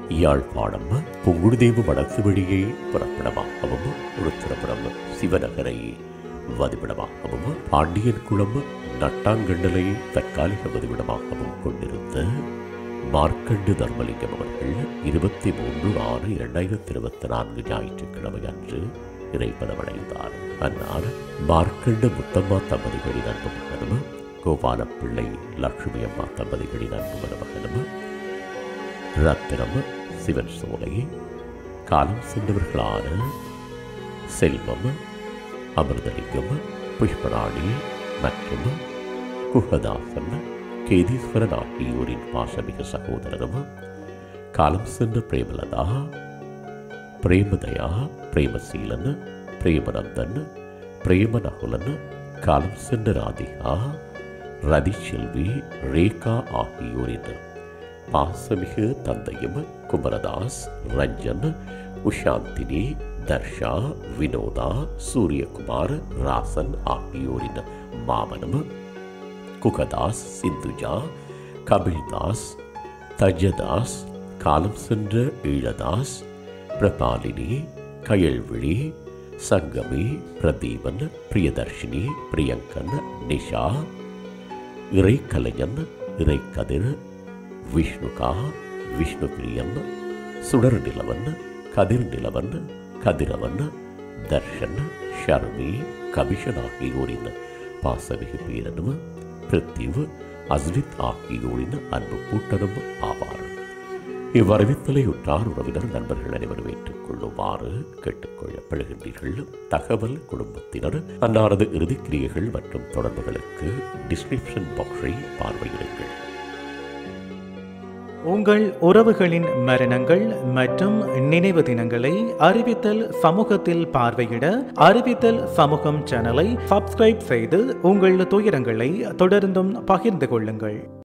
யாழ்ப்பாணம் புங்குடுதீவு வடக்கு வெளியே புறப்படமாகவும் உருத்திரபுரம் சிவநகரை வதிவிடமாகவும் பாண்டியன் குளம் நட்டாங்கண்டலை தற்காலிக வதிவிடமாகவும் கொண்டிருந்த மார்க்கண்டு தர்மலிங்கம் அவர்கள் 23/6/2024 ஞாயிற்றுக்கிழமை அன்று இறைப்பதமடைந்தார். அன்னார் மார்க்கண்டு முத்தம்மா தம்பதிகளின் அன்பு மகனும் கோபாலப்பிள்ளை லட்சுமி அம்மா தம்பதிகளின் அன்பு மருமகனும் ரத்தினம் சிவன் சோலை காலம் சென்றவர்களான செல்வம் அமிர்தலிங்கம் புஷ்பராணி மற்றும் குஹதாசன் கேதீஸ்வரன் ஆகியோரின் பாசமிகு சகோதரரும் காலம் சென்ற பிரேமலதா பிரேமதயா பிரேமசீலன் பிரேமநந்தன் பிரேமநகுலன் காலம் சென்ற ராதிகா ரதிச்செல்வி ரேகா ஆகியோரின் பாசமிகு தந்தையும் குமரதாஸ் ரஞ்சன் உஷாந்தினி தர்ஷா வினோதா சூரியகுமார் ராசன் ஆகியோரின் மாமனும் குகதாஸ் சிந்துஜா கபில்தாஸ் தஜதாஸ் காலம் சென்ற ஈழதாஸ் பிரபாலினி கயல்விழி சங்கமி பிரதீபன் பிரியதர்ஷினி பிரியங்கன் நிஷா இறைக்கலைஞன் இறைக்கதிர் விஷ்ணுகா விஷ்ணுபிரியன் சுடர் நிலவன் கதிர் நிலவன் கதிரவன் தர்ஷன் ஷர்மி கபிஷன் ஆகியோரின் பாசமிகு பேரனும் பிருத்திவ் அஸ்வித் ஆகியோரின் அன்பு கூட்டனும் ஆவார். இவ்வறிவித்தலை உற்றார் உறவினர் நண்பர்கள் அனைவரும் ஏற்றுக்கொள்ளுமாறு கேட்டுக்கொள்ளப்படுகின்றீர்கள். தகவல் குடும்பத்தினர் அன்னாரது இறுதிக்கிரியைகள் மற்றும் தொடர்புகளுக்கு டிஸ்கிரிப்ஷன் பாக்ஸை பார்வையிடுங்கள். உங்கள் உறவுகளின் மரணங்கள் மற்றும் நினைவு தினங்களை அறிவித்தல் சமூகத்தில் பார்வையிட அறிவித்தல் சமூகம் சேனலை சப்ஸ்கிரைப் செய்து உங்கள் துயரங்களை தொடர்ந்தும் பகிர்ந்து கொள்ளுங்கள்.